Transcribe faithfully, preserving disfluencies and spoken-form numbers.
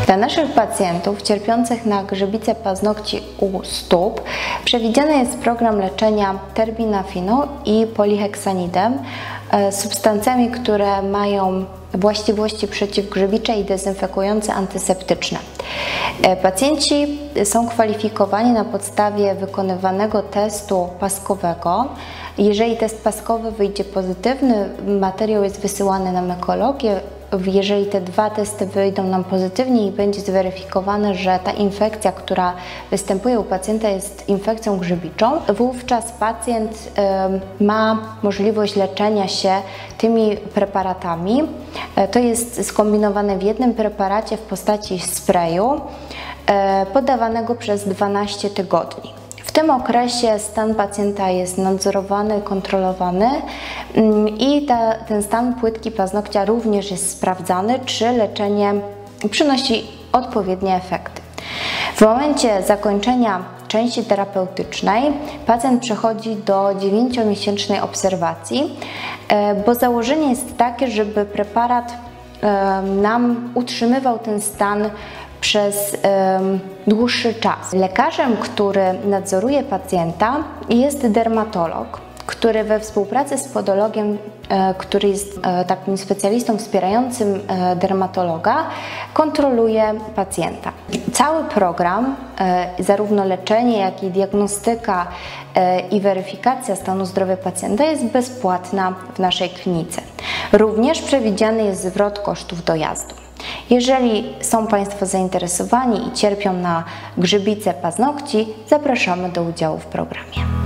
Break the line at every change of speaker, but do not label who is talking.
Dla naszych pacjentów cierpiących na grzybice paznokci u stóp przewidziany jest program leczenia terbinafiną i poliheksanidem, substancjami, które mają właściwości przeciwgrzybicze i dezynfekujące, antyseptyczne. Pacjenci są kwalifikowani na podstawie wykonywanego testu paskowego. Jeżeli test paskowy wyjdzie pozytywny, materiał jest wysyłany na mykologię. Jeżeli te dwa testy wyjdą nam pozytywnie i będzie zweryfikowane, że ta infekcja, która występuje u pacjenta, jest infekcją grzybiczą, wówczas pacjent y, ma możliwość leczenia się tymi preparatami. To jest skombinowane w jednym preparacie w postaci sprayu y, podawanego przez dwanaście tygodni. W tym okresie stan pacjenta jest nadzorowany, kontrolowany i ta, ten stan płytki paznokcia również jest sprawdzany, czy leczenie przynosi odpowiednie efekty. W momencie zakończenia części terapeutycznej pacjent przechodzi do dziewięciomiesięcznej obserwacji, bo założenie jest takie, żeby preparat nam utrzymywał ten stan przez um, dłuższy czas. Lekarzem, który nadzoruje pacjenta, jest dermatolog, który we współpracy z podologiem, e, który jest e, takim specjalistą wspierającym e, dermatologa, kontroluje pacjenta. Cały program, e, zarówno leczenie, jak i diagnostyka e, i weryfikacja stanu zdrowia pacjenta jest bezpłatna w naszej klinice. Również przewidziany jest zwrot kosztów dojazdu. Jeżeli są Państwo zainteresowani i cierpią na grzybice paznokci, zapraszamy do udziału w programie.